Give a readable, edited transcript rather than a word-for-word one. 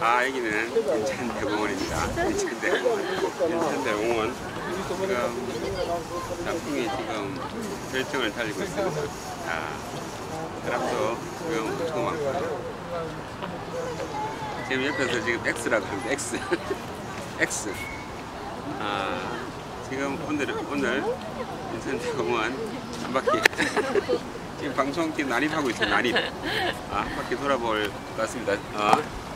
여기는 인천대공원입니다. 인천대공원. 지금 단풍이 지금 절정을 달리고 있습니다. 사람도 지금 엄청 많고. 지금 옆에서 지금 X라고 합니다. X. X. 지금 오늘 인천대공원 한 바퀴 지금 방송팀 난입하고 있어요. 난입. 한 바퀴 돌아볼 것 같습니다.